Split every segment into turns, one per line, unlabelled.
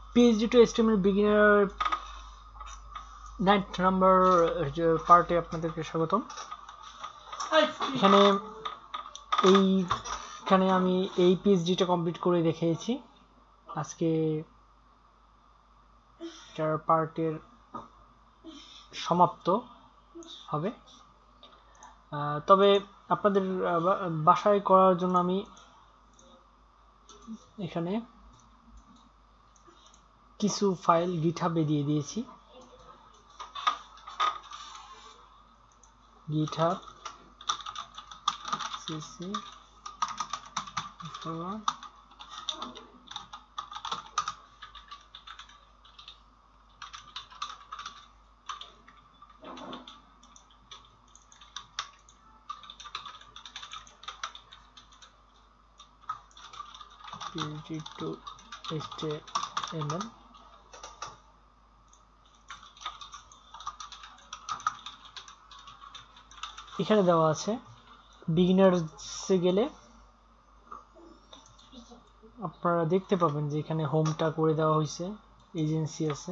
PSD to HTML beginner 9th number পার্টে আপনাদেরকে স্বাগতম। এখানে আমি এই পিএইচডিটা কমপ্লিট করে দেখিয়েছি। আজকে এটার পার্টের সমাপ্ত হবে। তবে আপনাদের বাসায় করার জন্য আমি এখানে কিছু ফাইল গিটহাবে দিয়ে দিয়েছি। GitHub cc PSD to HTML এখানে দেওয়া আছে। বিগিনার্সে গেলে আপনারা দেখতে পাবেন যে এখানে হোমটা করে দেওয়া হয়েছে, এজেন্সি আছে,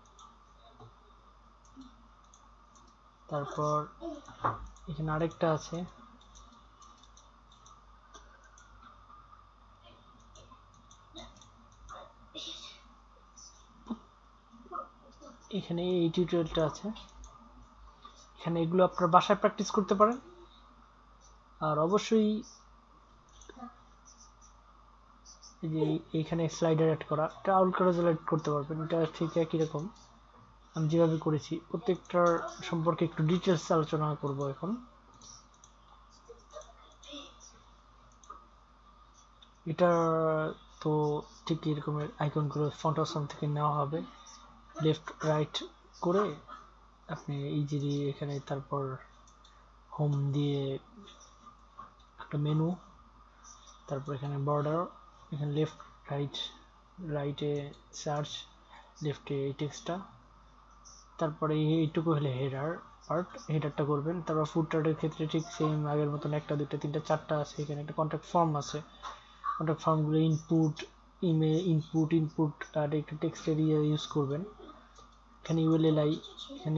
তারপর এখানে আরেকটা আছে, এখানে এই টিউটোরিয়ালটা আছে। এখানে এগুলো আপনারা বাসায় প্র্যাকটিস করতে পারেন। আর অবশ্যই এই যে এইখানে স্লাইডার অ্যাড করা, এটা আউট করা অ্যাড করতে পারবেন। এটা ঠিক একই রকম আমি যেভাবে করেছি। প্রত্যেকটার সম্পর্কে একটু ডিটেলস আলোচনা করব এখন। এটা তো ঠিক এরকমের আইকনগুলো ফন্ট অপশন থেকে নেওয়া হবে। লেফট রাইট করে আপনি ইজিলি এখানে, তারপর হোম দিয়ে একটা মেনু, তারপর এখানে বর্ডার, এখানে লেফট রাইটে সার্চ, লেফটে এই টেক্সটটা, তারপরে এইটুকু হলে হেডার পার্ট, হেডারটা করবেন। তারপর ফুটারের ক্ষেত্রে ঠিক সেম আগের মতন একটা দুইটা তিনটা চারটা আছে। এখানে একটা কন্ট্যাক্ট ফর্ম আছে। কন্ট্যাক্ট ফর্মগুলো ইনপুট, ইমেল ইনপুট আর একটা টেক্সট এরিয়া ইউজ করবেন। এখানে ইউএলএলআই, এখানে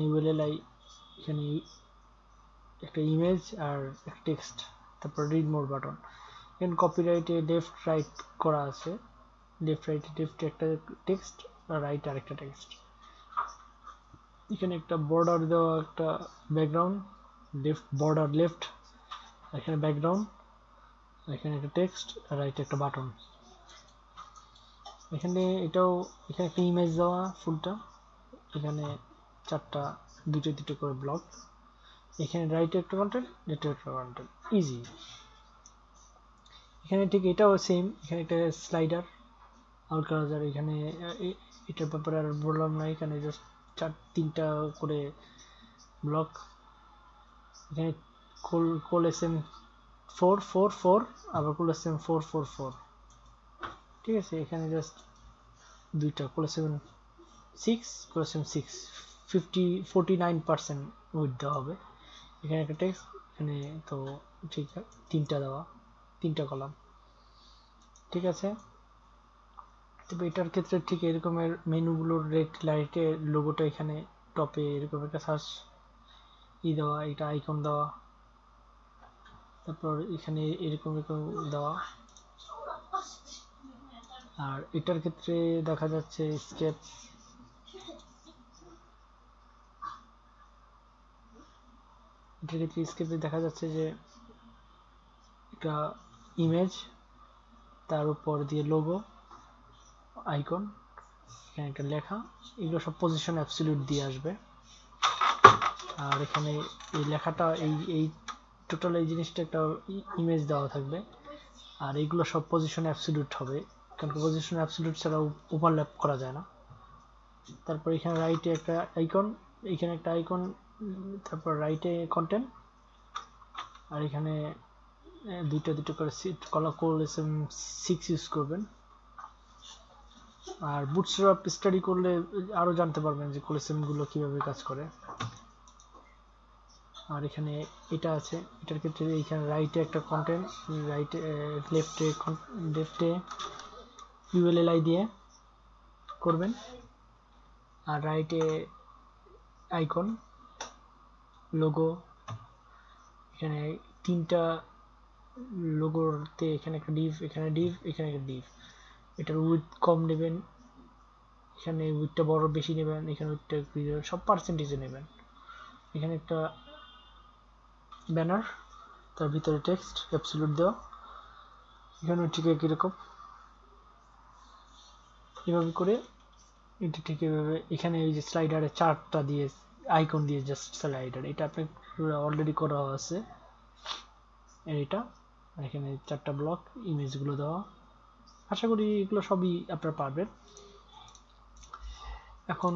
একটা ইমেজ আর একটা টেক্সট, তারপর রিড মোর বাটন। এখানে কপিরাইটে লেফট রাইট করা আছে। লেফটে একটা টেক্সট আর রাইট আর একটা টেক্সট। এখানে একটা বর্ডার দেওয়া, একটা ব্যাকগ্রাউন্ড, লেফট বর্ডার লেফট, এখানে ব্যাকগ্রাউন্ড, এখানে একটা টেক্সট আর রাইটে একটা বাটন। এখানে এখানে একটা ইমেজ দেওয়া ফুলটা, এখানে চারটা দুটো করে ব্লক, এখানে রাইটে একটা কন্টেন্ট, লেফটে একটা কন্টেন্ট, ইজি। এখানে ঠিক এটাও সেম, এখানে একটা স্লাইডার আউট করা যায়। এখানে এটার ব্যাপারে আর বললাম না, এখানে জাস্ট তিনটা করে ব্লক। এখানে কোলেসেন 444 আবার কোলেসেন 444, ঠিক আছে। এখানে জাস্ট দুইটা কোলেসেন 6 49% উইথ দেওয়া হবে। এখানে একটা টেক্সট, এখানে তো ঠিক তিনটা দেওয়া, তিনটা কলাম, ঠিক আছে। তবে এটার ক্ষেত্রে ঠিক এরকমের মেনুগুলোর রেড লাইটে লোগোটা এখানে টপে এরকম একটা সার্চ দেওয়া, এটা আইকন দেওয়া, তারপর এখানে এরকম দেওয়া। আর এটার ক্ষেত্রে দেখা যাচ্ছে স্কেপ, এটার ক্ষেত্রে স্কেপে দেখা যাচ্ছে যে একটা ইমেজ, তার উপর দিয়ে লোগো, আইকন, এখানে একটা লেখা, এগুলো সব পজিশন অ্যাবসলিউট দিয়ে আসবে। আর এখানে এই লেখাটা এই টোটাল এই জিনিসটা একটা ইমেজ দেওয়া থাকবে। আর এইগুলো সব পজিশন অ্যাবসলিউট হবে, কারণ পজিশন অ্যাবসলিউট ছাড়া ওভারল্যাপ করা যায় না। তারপর এখানে রাইটে একটা আইকন, এখানে একটা আইকন, তারপর রাইটে কন্টেন্ট, আর এখানে দুটো করে কোলেসেন 6 ইউজ করবেন। আর বুটস্ট্র্যাপ স্টাডি করলে আরো জানতে পারবেন যে কোলেসেন গুলো কিভাবে কাজ করে। আর এখানে এটা আছে, এটার ক্ষেত্রে এইখানে রাইটে একটা কন্টেন্ট, রাইটে লেফটে ইউএলএলআই দিয়ে করবেন, আর রাইটে আইকন, লোগো, এখানে তিনটা লোগোতে এখানে একটা ডিভ, এখানে ডিভ, এখানে একটা ডিভ। এটার উইথ কম নেবেন, এখানে উইথটা বড় বেশি নেবেন, এখানে উইথটা সব পার্সেন্টেজে নেবেন। এখানে একটা ব্যানার, তার ভিতরে টেক্সট অ্যাবসলিউট দেওয়া, এখানে ঠিক একই রকম। এভাবে করে এটা ঠিক এভাবে এখানে এই যে স্লাইডারে চারটা দিয়ে আইকন দিয়ে জাস্ট স্লাইডার, এটা আপনার অলরেডি করা আছে এটা। এখানে চারটা ব্লক ইমেজগুলো দেওয়া, আশা করি এগুলো সবই আপনারা পারবেন। এখন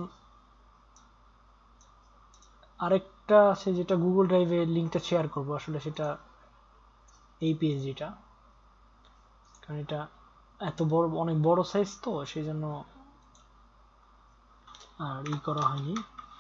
আরেকটা আছে যেটা গুগল ড্রাইভে লিঙ্কটা শেয়ার করব, আসলে সেটা এই পিএসডিটা, কারণ এটা এত বড়, অনেক বড় সাইজ তো সেই জন্য আর ই করা হয়নি।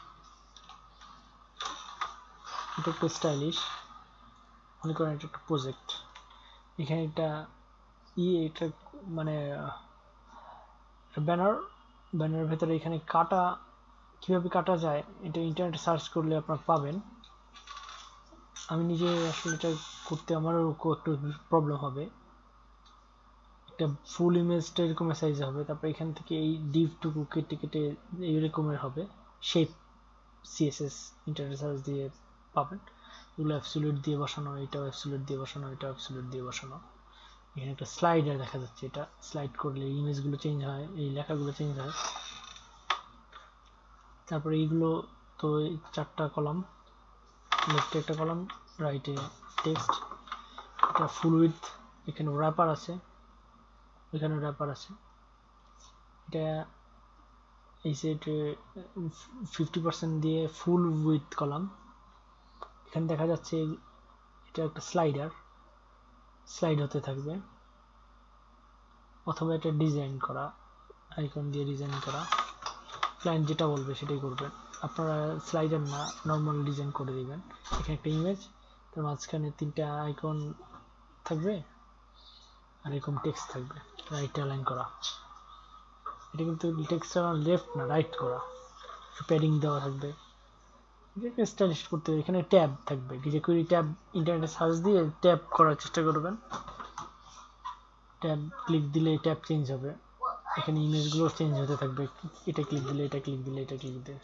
এটা একটু স্টাইলিশ, মনে করেন এটা একটা প্রজেক্ট। এখানে এটা এটা মানে ব্যানার, ব্যানারের ভেতরে এখানে কাটা, কিভাবে কাটা যায় এটা ইন্টারনেটে সার্চ করলে আপনারা পাবেন। আমি নিজে আসলে এটা করতে আমারও একটু প্রবলেম হবে। একটা ফুল ইমেজটা এরকম সাইজ হবে, তারপর এখান থেকে এই ডিভটুকু কেটে কেটে এইরকমের হবে শেপ, সিএসএস ইন্টারনেট সার্চ দিয়ে পাবেন। এগুলো অ্যাবসলিউট দিয়ে বসানো, এটাও অ্যাবসলিউট দিয়ে বসানো, এটাও অ্যাবসলিউট দিয়ে বসানো। এখানে একটা স্লাইডার দেখা যাচ্ছে, এটা স্লাইড করলে ইমেজগুলো চেঞ্জ হয়, এই লেখাগুলো চেঞ্জ হয়। তারপরে এইগুলো তো চারটা কলাম, লেফটে একটা কলাম, রাইটে টেক্সট, এটা ফুল উইথ, এখানে র্যাপার আছে, এখানে র্যাপার আছে। এটা এই সেট 50% দিয়ে ফুল উইথ কলাম। এখানে দেখা যাচ্ছে এটা একটা স্লাইডার, স্লাইড হতে থাকবে, অথবা এটা ডিজাইন করা, আইকন দিয়ে ডিজাইন করা। ক্লায়েন্ট যেটা বলবে সেটাই করবেন, আপনারা স্লাইডার না নর্মাল ডিজাইন করে দিবেন। এখানে একটা ইমেজ, তার মাঝখানে তিনটা আইকন থাকবে, আর এরকম টেক্সট থাকবে রাইট অ্যালাইন করা। এটা কিন্তু টেক্সট লেফট না রাইট করা, প্যাডিং দেওয়া থাকবে, এটাকে স্টাইলিশ করতে হবে। এখানে ট্যাব থাকবে, যে কুইরি ট্যাব ইন্টারনেটে সার্চ দিয়ে ট্যাব করার চেষ্টা করবেন, ট্যাব ক্লিক দিলে ট্যাব চেঞ্জ হবে, এখানে ইমেজগুলো চেঞ্জ হতে থাকবে, এটা ক্লিক দিলে এটা ক্লিক দিলে এটা ক্লিক দিলে।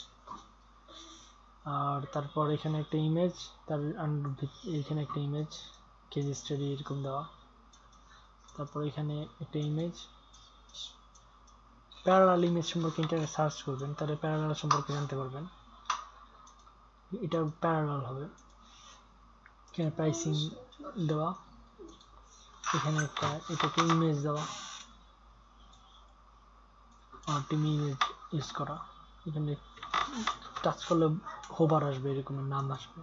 আর তারপর এখানে একটা ইমেজ, তার এখানে একটা ইমেজ কেস স্টাডি এরকম দেওয়া। তারপর এখানে একটা ইমেজ, প্যারালাল ইমেজ সম্পর্কে ইন্টারনেট সার্চ করবেন, তাহলে প্যারালাল সম্পর্কে জানতে পারবেন, এটা প্যারালাল হবে। এখানে প্রাইসিং দেওয়া, এখানে একটা এটাকে ইমেজ দেওয়া, আর টিম ইমেজ ইউজ করা। এখানে টাচ করলে হোভার আসবে, এরকমের নাম আসবে,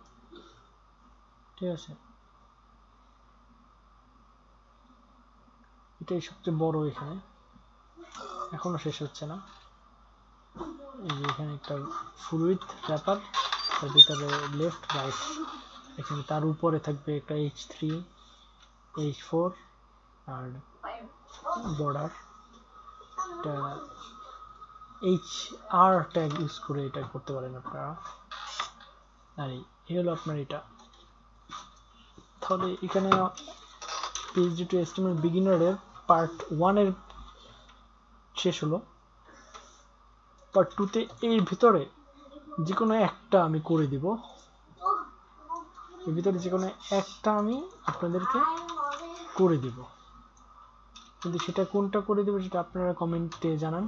ঠিক আছে। এটাই সবচেয়ে বড়, এখানে এখনো শেষ হচ্ছে না। এই যে এখানে একটা ফুল উইথ র্যাপার, তার ভিতরে লেফট রাইট, এখানে তার উপরে থাকবে একটা H3 H4 আর বর্ডার, এটা HR ট্যাগ ইউজ করে এটা করতে পারেন আপনারা। আর এই হলো আপনার এটা। তাহলে এখানে PHP to HTML বিগিনারের পার্ট 1 এর শেষ হলো। পার্ট 2 তে এর ভিতরে যে কোনো একটা আমি করে দিব, এর ভিতরে যে কোনো একটা আমি আপনাদেরকে করে দিব, কিন্তু সেটা কোনটা করে দেব সেটা আপনারা কমেন্টে জানান,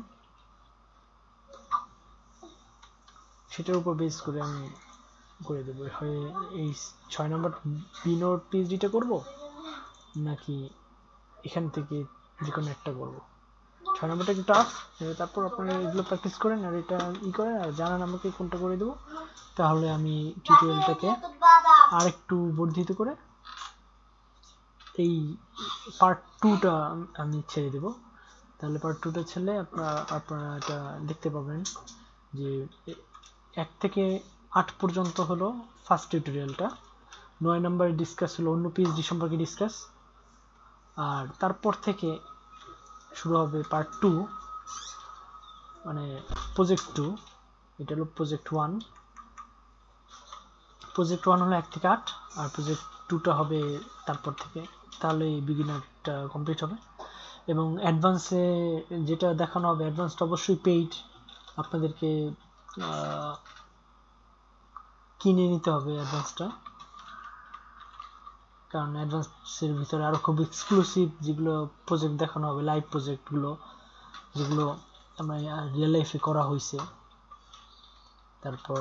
সেটার উপর বেস করে আমি করে দেবো। হয় এই 6 নম্বর বিনোর পিএইচডিটা করব, নাকি এখান থেকে যে কোনো একটা করব। 6 নম্বরটা একটু টাফ, তারপর আপনারা এগুলো প্র্যাকটিস করেন আর এটা করেন আর জানান আমাকে কোনটা করে দেবো, তাহলে আমি টিউটোরিয়ালটাকে আরেকটু বর্ধিত করে এই পার্ট 2টা আমি ছেড়ে দেব। তাহলে পার্ট 2টা ছেড়ে আপনারা এটা দেখতে পাবেন যে 1 থেকে 8 পর্যন্ত হলো ফার্স্ট টিউটোরিয়ালটা, 9 নম্বরে ডিসকাস হলো অন্য পিএইচডি সম্পর্কে ডিসকাস, আর তারপর থেকে শুরু হবে পার্ট 2, মানে প্রজেক্ট 2, এটা হলো প্রজেক্ট 1। প্রজেক্ট 1 হলো 1 থেকে 8, আর প্রজেক্ট 2টা হবে তারপর থেকে, তাহলে এই বিগিনারটা কমপ্লিট হবে। এবং অ্যাডভান্সে যেটা দেখানো হবে, অ্যাডভান্সটা অবশ্যই পেইড, আপনাদেরকে কিনে নিতে হবে অ্যাডভান্সটা, কারণ অ্যাডভান্সের ভিতরে আরও খুব এক্সক্লুসিভ যেগুলো প্রজেক্ট দেখানো হবে, লাইভ প্রজেক্টগুলো যেগুলো আমরা রিয়েল লাইফে করা হয়েছে, তারপর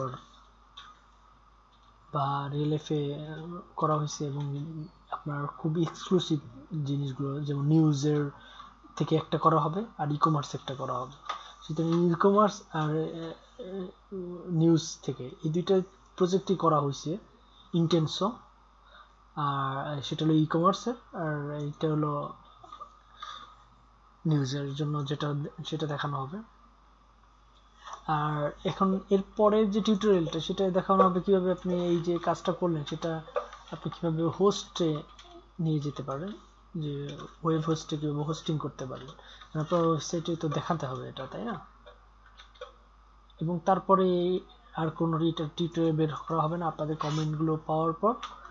বা রিয়েল লাইফে করা হয়েছে এবং আপনার খুব এক্সক্লুসিভ জিনিসগুলো, যেমন নিউজের থেকে একটা করা হবে আর ই কমার্স একটা করা হবে। সুতরাং ই কমার্স আর নিউজ থেকে এই দুইটা প্রজেক্টই করা হয়েছে ইন্টেন্সো, আর সেটা হলো ই কমার্সের, আর এইটা হলো নিউজের জন্য সেটা দেখানো হবে। আর এখন এর পরের যে টিউটোরিয়ালটা, সেটা দেখানো হবে কিভাবে আপনি এই যে কাজটা করলেন সেটা আপনি কিভাবে হোস্টে নিয়ে যেতে পারেন, যে ওয়েব হোস্টে কিভাবে হোস্টিং করতে পারবেন, আপনার ওয়েবসাইটে তো দেখাতে হবে এটা, তাই না? এবং তারপরে আর কোনো টিউটোরিয়াল বের করা হবে না। আপনাদের কমেন্টগুলো পাওয়ার পর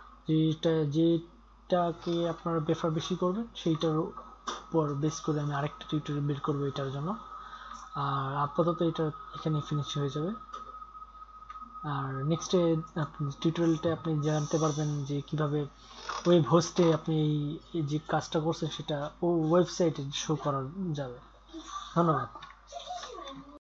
যেটাকে আপনারা প্রেফার বেশি করবেন সেইটার উপর বেস করে আমি আরেকটা টিউটোরিয়াল বের করবো এটার জন্য। আর আপাতত এটা এখানে ফিনিশ হয়ে যাবে। আর নেক্সটে টিউটোরিয়ালটা আপনি জানতে পারবেন যে কিভাবে ওয়েব হোস্টে আপনি এই যে কাজটা করছেন সেটা ওয়েবসাইটে শো করা যাবে। ধন্যবাদ।